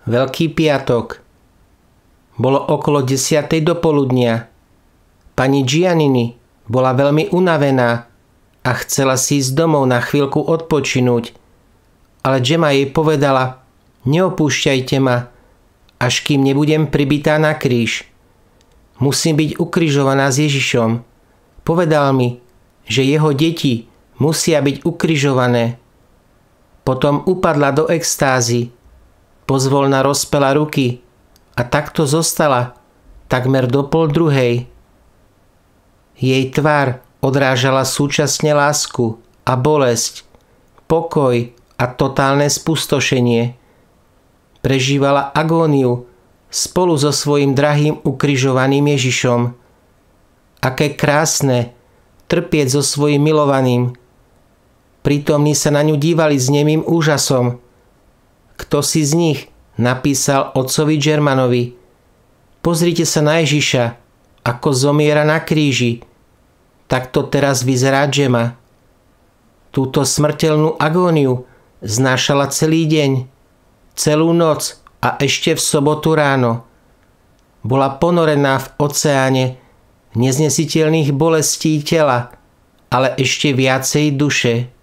Veľký piatok. Bolo okolo 10:00 do poludnia. Pani Giannini bola veľmi unavená a chcela si ísť domov na chvíľku odpočinúť. Ale Gemma jej povedala: neopúšťajte ma, až kým nebudem pribitá na kríž. Musím byť ukrižovaná s Ježišom. Povedal mi, že jeho deti musia byť ukrižované. Potom upadla do extázy. Pozvolna rozpela ruky a takto zostala takmer do 1:30. Jej tvár odrážala súčasne lásku a bolesť, pokoj a totálne spustošenie. Prežívala agóniu spolu so svojím drahým ukrižovaným Ježišom. Aké krásne trpieť so svojím milovaným. Prítomní sa na ňu dívali s nemým úžasom. Kto si z nich napísal otcovi Germanovi: pozrite sa na Ježiša, ako zomiera na kríži. Takto teraz vyzerá Gemma. Túto smrteľnú agóniu znášala celý deň, celú noc a ešte v sobotu ráno. Bola ponorená v oceáne neznesiteľných bolestí tela, ale ešte viacej duše.